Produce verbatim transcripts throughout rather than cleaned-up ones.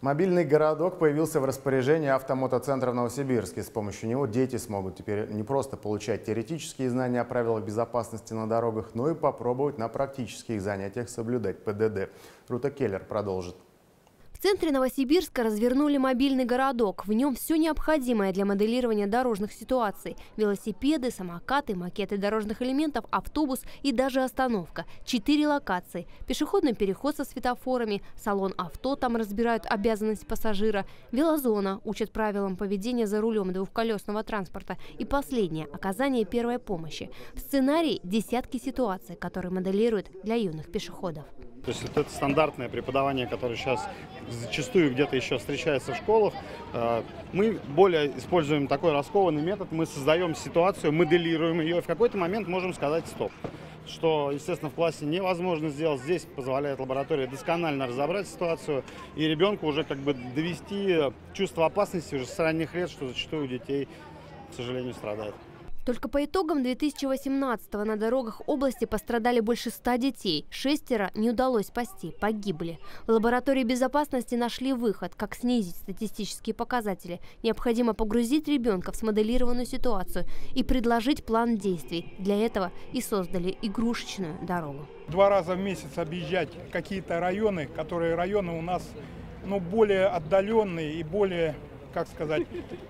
Мобильный городок появился в распоряжении автомотоцентра в Новосибирске. С помощью него дети смогут теперь не просто получать теоретические знания о правилах безопасности на дорогах, но и попробовать на практических занятиях соблюдать ПДД. Рута Келлер продолжит. В центре Новосибирска развернули мобильный городок. В нем все необходимое для моделирования дорожных ситуаций. Велосипеды, самокаты, макеты дорожных элементов, автобус и даже остановка. Четыре локации. Пешеходный переход со светофорами, салон авто, там разбирают обязанности пассажира, велозона, учат правилам поведения за рулем двухколесного транспорта. И последнее – оказание первой помощи. В сценарии десятки ситуаций, которые моделируют для юных пешеходов. То есть вот это стандартное преподавание, которое сейчас зачастую где-то еще встречается в школах. Мы более используем такой раскованный метод. Мы создаем ситуацию, моделируем ее и в какой-то момент можем сказать «стоп». Что, естественно, в классе невозможно сделать. Здесь позволяет лаборатория досконально разобрать ситуацию и ребенку уже как бы довести чувство опасности уже с ранних лет, что зачастую у детей, к сожалению, страдает. Только по итогам две тысячи восемнадцатого на дорогах области пострадали больше ста детей. Шестеро не удалось спасти, погибли. В лаборатории безопасности нашли выход, как снизить статистические показатели. Необходимо погрузить ребенка в смоделированную ситуацию и предложить план действий. Для этого и создали игрушечную дорогу. Два раза в месяц объезжать какие-то районы, которые районы у нас ну, более отдаленные и более, как сказать,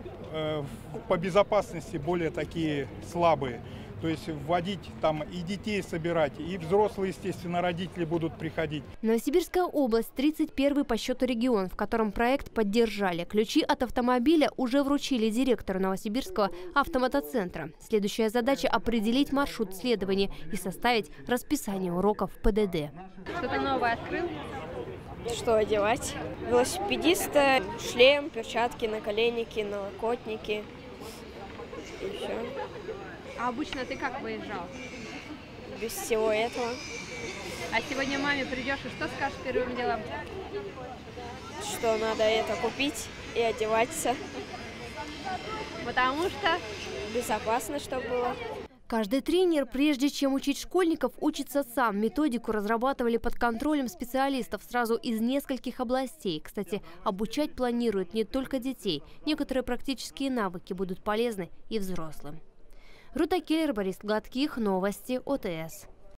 по безопасности более такие слабые. То есть вводить там и детей собирать, и взрослые, естественно, родители будут приходить. Новосибирская область – тридцать первый по счету регион, в котором проект поддержали. Ключи от автомобиля уже вручили директору Новосибирского автомотоцентра. Следующая задача – определить маршрут следования и составить расписание уроков ПДД. Что-то новое открыл? Что одевать? Велосипедиста, шлем, перчатки, наколенники, налокотники и все. А обычно ты как выезжал? Без всего этого. А сегодня маме придешь и что скажешь первым делом? Что надо это купить и одеваться. Потому что? Безопасно, чтобы было. Каждый тренер, прежде чем учить школьников, учится сам. Методику разрабатывали под контролем специалистов сразу из нескольких областей. Кстати, обучать планируют не только детей. Некоторые практические навыки будут полезны и взрослым. Рута Келлер, Борис Гладких, новости ОТС.